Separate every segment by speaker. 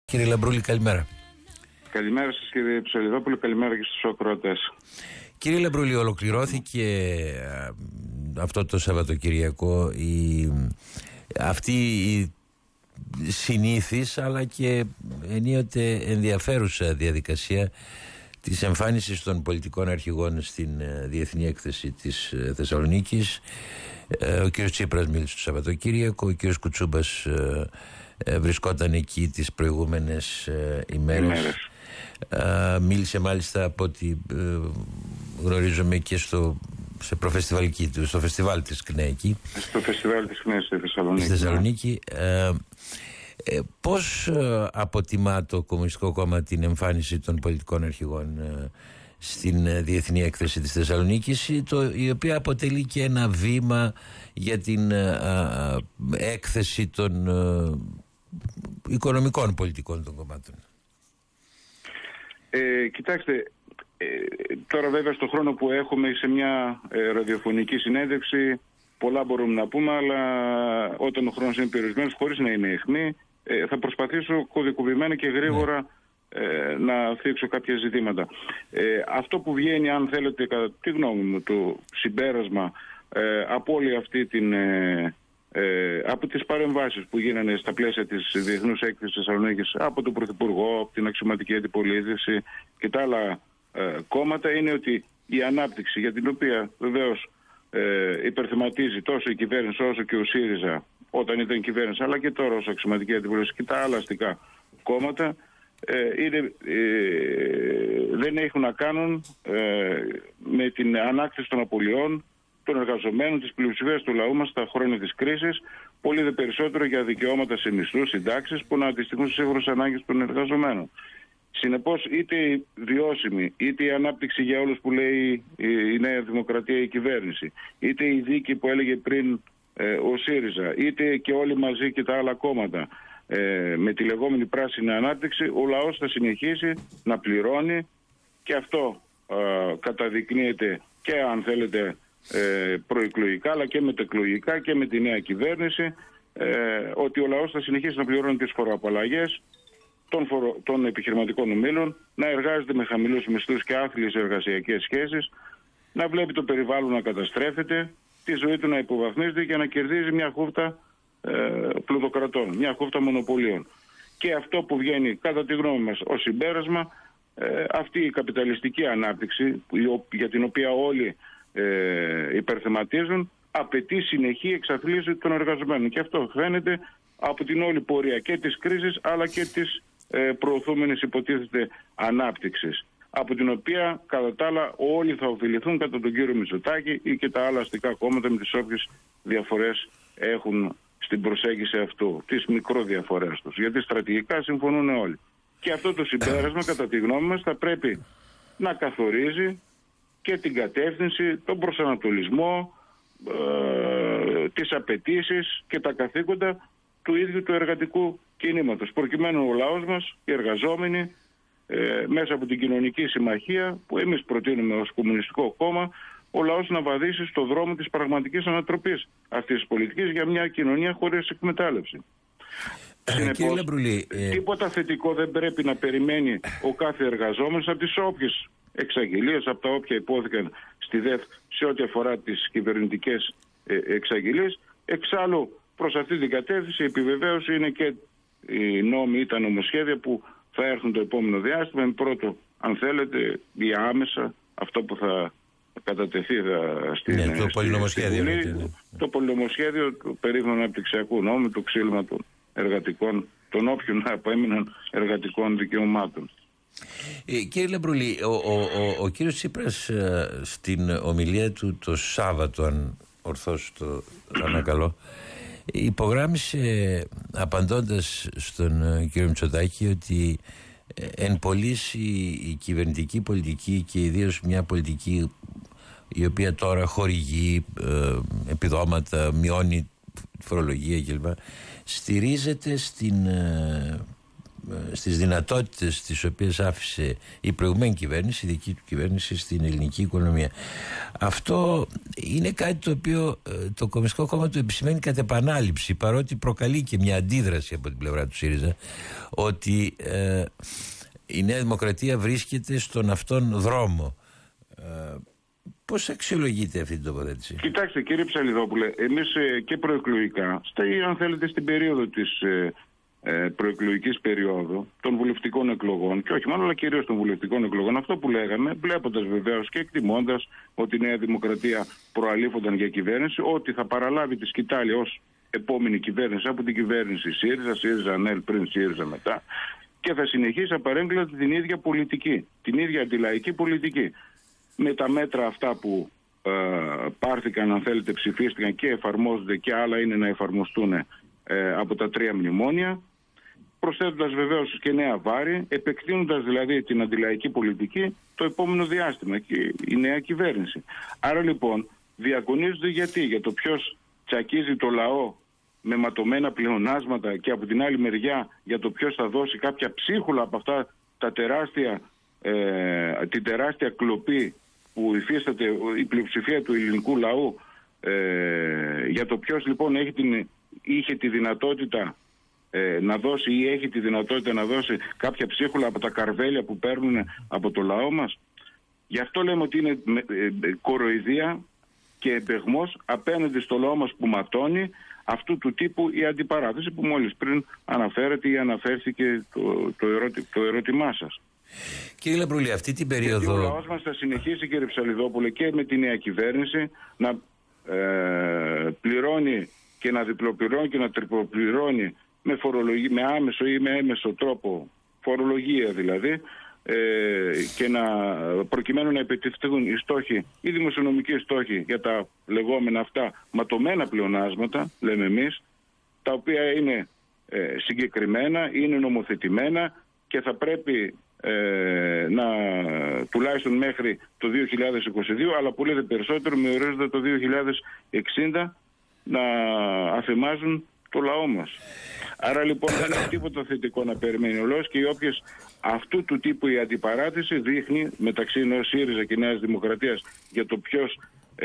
Speaker 1: Κύριε Λαμπρούλη, καλημέρα.
Speaker 2: Καλημέρα σας κύριε Ψαλιδόπουλο, καλημέρα και στους ακροατές.
Speaker 1: Κύριε Λαμπρούλη, ολοκληρώθηκε αυτό το Σαββατοκυριακό αυτή η συνήθις αλλά και ενίοτε ενδιαφέρουσα διαδικασία της εμφάνισης των πολιτικών αρχηγών στην Διεθνή Έκθεση της Θεσσαλονίκης. Ο κύριος Τσίπρας μίλησε το Σαββατοκύριακο, ο κύριος Κουτσούμπας βρισκόταν εκεί τις προηγούμενες ημέρες. Μίλησε μάλιστα από ό,τι γνωρίζομαι και στο φεστιβάλ της ΚΝΕ εκεί.
Speaker 2: Στο φεστιβάλ της ΚΝΕ στη
Speaker 1: Θεσσαλονίκη. Πώς αποτιμά το Κομμουνιστικό Κόμμα την εμφάνιση των πολιτικών αρχηγών στην Διεθνή Έκθεση της Θεσσαλονίκης, η οποία αποτελεί και ένα βήμα για την έκθεση των οικονομικών πολιτικών των κομμάτων?
Speaker 2: Κοιτάξτε, τώρα βέβαια στον χρόνο που έχουμε σε μια ραδιοφωνική συνέντευξη πολλά μπορούμε να πούμε, αλλά όταν ο χρόνος είναι περιορισμένος, χωρίς να είναι αιχμή, θα προσπαθήσω κωδικοποιημένα και γρήγορα να θίξω κάποια ζητήματα. Αυτό που βγαίνει, αν θέλετε, κατά τη γνώμη μου, το συμπέρασμα από όλη αυτή την από τις παρεμβάσεις που γίνανε στα πλαίσια της Διεθνούς Έκθεσης Θεσσαλονίκης από τον Πρωθυπουργό, από την αξιωματική αντιπολίτευση και τα άλλα κόμματα, είναι ότι η ανάπτυξη, για την οποία βεβαίως υπερθεματίζει τόσο η κυβέρνηση όσο και ο ΣΥΡΙΖΑ όταν ήταν κυβέρνηση, αλλά και τώρα ως αξιωματική αντιπολίτευση και τα άλλα αστικά κόμματα, δεν έχουν να κάνουν με την ανάκτηση των απολειών των εργαζομένων, της πλειοψηφίας του λαού μας στα χρόνια της κρίσης, πολύ δε περισσότερο για δικαιώματα σε μισθούς, συντάξεις που να αντιστοιχούν στις σύγχρονες ανάγκες των εργαζομένων. Συνεπώς, είτε η βιώσιμη, είτε η ανάπτυξη για όλους που λέει η Νέα Δημοκρατία, η κυβέρνηση, είτε η δίκη που έλεγε πριν ο ΣΥΡΙΖΑ, είτε και όλοι μαζί και τα άλλα κόμματα, με τη λεγόμενη πράσινη ανάπτυξη, ο λαός θα συνεχίσει να πληρώνει, και αυτό καταδεικνύεται και, αν θέλετε, προεκλογικά αλλά και μετεκλογικά και με τη νέα κυβέρνηση, ότι ο λαός θα συνεχίσει να πληρώνει τις φοροαπαλλαγές των επιχειρηματικών ομίλων, να εργάζεται με χαμηλούς μισθούς και άθλιες εργασιακές σχέσεις, να βλέπει το περιβάλλον να καταστρέφεται, τη ζωή του να υποβαθμίζεται και να κερδίζει μια χούφτα πλουτοκρατών, μια χούφτα μονοπωλίων. Και αυτό που βγαίνει κατά τη γνώμη μας ως συμπέρασμα, αυτή η καπιταλιστική ανάπτυξη για την οποία όλοι υπερθεματίζουν, απαιτεί συνεχή εξαθλίωση των εργαζομένων, και αυτό φαίνεται από την όλη πορεία και της κρίσης αλλά και της προωθούμενης υποτίθεται ανάπτυξης, από την οποία κατά τα άλλα όλοι θα ωφεληθούν κατά τον κύριο Μητσοτάκη ή και τα άλλα αστικά κόμματα, με τις όποιες διαφορές έχουν στην προσέγγιση αυτού, τις μικροδιαφορές τους, γιατί στρατηγικά συμφωνούν όλοι. Και αυτό το συμπέρασμα, κατά τη γνώμη μας, θα πρέπει να καθορίζει και την κατεύθυνση, τον προσανατολισμό, τις απαιτήσεις και τα καθήκοντα του ίδιου του εργατικού κινήματος, προκειμένου ο λαός μας, οι εργαζόμενοι, μέσα από την κοινωνική συμμαχία που εμείς προτείνουμε ως Κομμουνιστικό Κόμμα, ο λαός να βαδίσει στο δρόμο της πραγματικής ανατροπής αυτής της πολιτικής για μια κοινωνία χωρίς εκμετάλλευση. Συνεπώς, τίποτα θετικό δεν πρέπει να περιμένει ο κάθε εργαζόμενος από τις όποιες εξαγγελίες, από τα όποια υπόθηκαν στη ΔΕΘ σε ό,τι αφορά τις κυβερνητικές εξαγγελίες. Εξάλλου, προς αυτή την κατεύθυνση, η επιβεβαίωση είναι και οι νόμοι ή τα νομοσχέδια που θα έρθουν το επόμενο διάστημα. Με πρώτο, αν θέλετε, ή άμεσα, αυτό που θα κατατεθεί
Speaker 1: το πολυνομοσχέδιο.
Speaker 2: Το πολυνομοσχέδιο του περίφημου αναπτυξιακού νόμου, το ξύλωμα των εργατικών, των όποιων απέμειναν εργατικών δικαιωμάτων.
Speaker 1: Κύριε Λαμπρούλη, ο κύριος Τσίπρας στην ομιλία του το Σάββατο, αν ορθώς το ανακαλώ, υπογράμμισε, απαντώντας στον κύριο Μητσοτάκη, ότι εν πολλοίς η κυβερνητική πολιτική και ιδίως μια πολιτική η οποία τώρα χορηγεί επιδόματα, μειώνει φορολογία κλπ, στηρίζεται στις δυνατότητες τις οποίες άφησε η προηγούμενη κυβέρνηση, η δική του κυβέρνηση στην ελληνική οικονομία. Αυτό είναι κάτι το οποίο το Κομμουνιστικό Κόμμα του επισημαίνει κατ' επανάληψη, παρότι προκαλεί και μια αντίδραση από την πλευρά του ΣΥΡΙΖΑ, ότι η Νέα Δημοκρατία βρίσκεται στον αυτόν δρόμο. Πώς αξιολογείτε αυτή την τοποθέτηση?
Speaker 2: Κοιτάξτε κύριε Ψαλιδόπουλε, εμείς και προεκλογικά, αν θέλετε στην περίοδο της προεκλογικής περίοδου των βουλευτικών εκλογών, και όχι μόνο αλλά κυρίως των βουλευτικών εκλογών, αυτό που λέγαμε, βλέποντας βεβαίως και εκτιμώντας ότι η Νέα Δημοκρατία προαλήφονταν για κυβέρνηση, ότι θα παραλάβει τη σκητάλη ως επόμενη κυβέρνηση από την κυβέρνηση ΣΥΡΙΖΑ ΑΝΕΛ πριν, ΣΥΡΙΖΑ μετά, και θα συνεχίσει απαρέγκλητα την ίδια πολιτική, την ίδια αντιλαϊκή πολιτική. Με τα μέτρα αυτά που πάρθηκαν, αν θέλετε, ψηφίστηκαν και εφαρμόζονται και άλλα είναι να εφαρμοστούν από τα 3 μνημόνια, προσθέτοντας βεβαίως και νέα βάρη, επεκτείνοντας δηλαδή την αντιλαϊκή πολιτική το επόμενο διάστημα και η νέα κυβέρνηση. Άρα λοιπόν διακονίζονται για το ποιος τσακίζει το λαό με ματωμένα πλεονάσματα και από την άλλη μεριά για το ποιος θα δώσει κάποια ψίχουλα από αυτά τα την τεράστια κλοπή που υφίσταται η πλειοψηφία του ελληνικού λαού, για το ποιος λοιπόν είχε τη δυνατότητα να δώσει ή έχει τη δυνατότητα να δώσει κάποια ψίχουλα από τα καρβέλια που παίρνουν από το λαό μας. Γι' αυτό λέμε ότι είναι κοροϊδία και εμπεγμός απέναντι στο λαό μας που ματώνει αυτού του τύπου η αντιπαράθεση που μόλις πριν αναφέρεται ή αναφέρθηκε το ερώτημά σας.
Speaker 1: Κύριε Λαμπρούλη, αυτή την περίοδο...
Speaker 2: Γιατί ο λαός μας θα συνεχίσει, κύριε Ψαλιδόπουλε, και με τη νέα κυβέρνηση να πληρώνει και να διπλοπληρώνει και να τριπλοπληρώνει με άμεσο ή με έμεσο τρόπο, φορολογία δηλαδή, και προκειμένου να επιτευχθούν οι στόχοι, οι δημοσιονομικοί στόχοι για τα λεγόμενα αυτά ματωμένα πλεονάσματα, λέμε εμείς, τα οποία είναι συγκεκριμένα, είναι νομοθετημένα και θα πρέπει τουλάχιστον μέχρι το 2022, αλλά πολύ δε περισσότερο με ορίζοντα το 2060 να αφημάζουν το λαό μας. Άρα λοιπόν δεν είναι τίποτα θετικό να περιμένει ο λαός, και όποιες αυτού του τύπου η αντιπαράθεση δείχνει μεταξύ ενός ΣΥΡΙΖΑ και Νέας Δημοκρατίας για το ποιος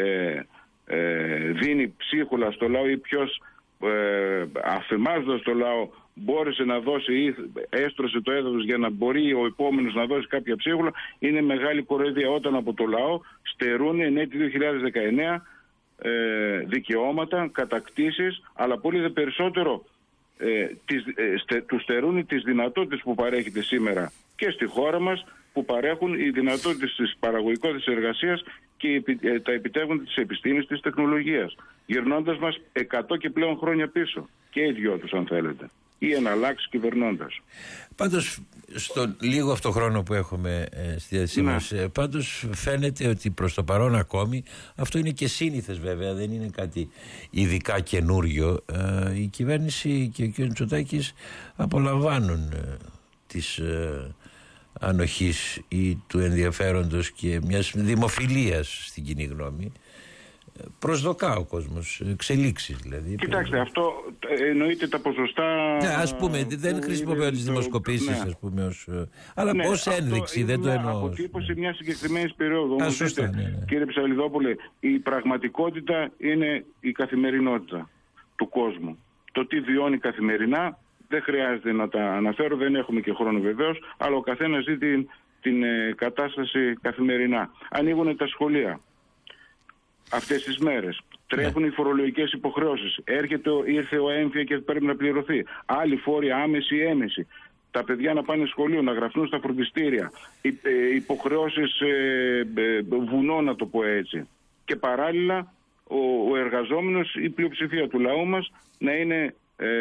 Speaker 2: δίνει ψίχουλα στο λαό ή ποιος αφημάζοντας το λαό μπόρεσε να δώσει ή έστρωσε το έδαφος για να μπορεί ο επόμενος να δώσει κάποια ψίχουλα, είναι μεγάλη κοροϊδία όταν από το λαό στερούν εν έτη 2019 δικαιώματα, κατακτήσεις, αλλά πολύ δε περισσότερο του στερούν τις δυνατότητες που παρέχεται σήμερα και στη χώρα μας, που παρέχουν οι δυνατότητες της παραγωγικότητας εργασίας και τα επιτεύγματα της επιστήμης, της τεχνολογίας, γυρνώντας μας 100 και πλέον χρόνια πίσω, και οι δυο τους αν θέλετε, ή εναλλάξεις κυβερνώντας.
Speaker 1: Πάντως στον λίγο αυτό χρόνο που έχουμε στη διάθεσή μας, πάντως φαίνεται ότι προς το παρόν ακόμη, αυτό είναι και σύνηθες βέβαια, δεν είναι κάτι ειδικά καινούριο, η κυβέρνηση και ο κ. Μητσοτάκης απολαμβάνουν της ανοχής ή του ενδιαφέροντος και μιας δημοφιλίας στην κοινή γνώμη. Προσδοκά ο κόσμος εξελίξεις δηλαδή.
Speaker 2: Κοιτάξτε, αυτό εννοείται τα ποσοστά.
Speaker 1: Ναι, ας πούμε, δεν χρησιμοποιώ τις δημοσκοπήσεις, ας πούμε, αλλά ως ένδειξη, δεν το εννοώ.
Speaker 2: Αποτύπωση μια συγκεκριμένη περίοδο. Όμως, κύριε Ψαλιδόπουλε, η πραγματικότητα είναι η καθημερινότητα του κόσμου. Το τι βιώνει καθημερινά δεν χρειάζεται να τα αναφέρω, δεν έχουμε και χρόνο βεβαίως, αλλά ο καθένας ζει την κατάσταση καθημερινά. Ανοίγουν τα σχολεία αυτές τις μέρες. Τρέχουν οι φορολογικές υποχρεώσεις. Ήρθε ο έμφυα και πρέπει να πληρωθεί. Άλλοι φόροι άμεση ή έμεση. Τα παιδιά να πάνε σχολείο, να γραφτούν στα φροντιστήρια. Υποχρεώσεις βουνό, να το πω έτσι. Και παράλληλα ο εργαζόμενος, η πλειοψηφία του λαού μας, να είναι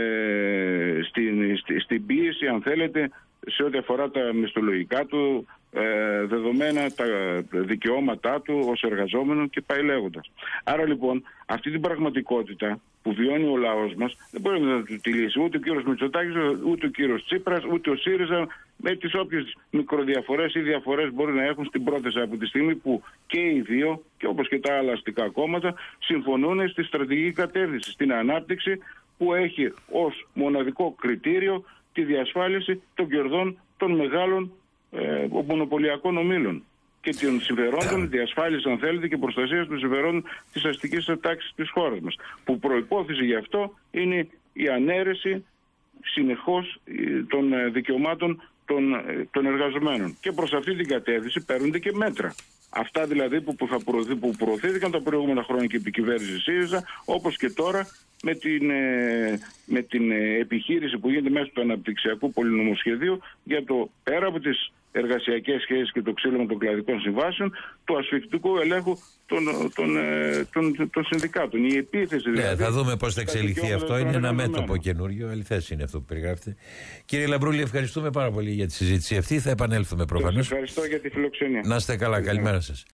Speaker 2: στην πίεση, αν θέλετε, σε ό,τι αφορά τα μισθολογικά του δεδομένα, τα δικαιώματά του ως εργαζόμενο και πάει λέγοντας. Άρα λοιπόν αυτή την πραγματικότητα που βιώνει ο λαός μας δεν μπορεί να του τη λύσει ούτε ο κύριος Μητσοτάκης, ούτε ο κύριος Τσίπρας, ούτε ο ΣΥΡΙΖΑ, με τις όποιες μικροδιαφορές ή διαφορές μπορεί να έχουν στην πρόθεση, από τη στιγμή που και οι δύο, και όπως και τα άλλα αστικά κόμματα, συμφωνούν στη στρατηγική κατεύθυνση, στην ανάπτυξη που έχει ως μοναδικό κριτήριο τη διασφάλιση των κερδών των μεγάλων μονοπωλιακών ομίλων και των συμφερόντων, διασφάλιση αν θέλετε και προστασία των συμφερόντων της αστικής τάξης της χώρας μας. Που προϋπόθεση γι' αυτό είναι η ανέρεση συνεχώς των δικαιωμάτων των εργαζομένων. Και προς αυτή την κατεύθυνση παίρνονται και μέτρα. Αυτά δηλαδή που προωθήθηκαν τα προηγούμενα χρόνια και η κυβέρνηση ΣΥΡΙΖΑ, όπως και τώρα με την επιχείρηση που γίνεται μέσω του αναπτυξιακού πολυνομοσχεδίου για το πέρα από τις εργασιακές σχέσεις και το ξύλωμα των κλαδικών συμβάσεων, του ασφικτικού ελέγχου των συνδικάτων. Η επίθεση δηλαδή.
Speaker 1: Θα δούμε πώς θα εξελιχθεί αυτό. Είναι ένα μέτωπο καινούριο. Αληθές είναι αυτό που περιγράφετε. Κύριε Λαμπρούλη, ευχαριστούμε πάρα πολύ για τη συζήτηση αυτή. Θα επανέλθουμε προφανώς.
Speaker 2: Ευχαριστώ για τη φιλοξενία.
Speaker 1: Να είστε καλά. Καλημέρα σας.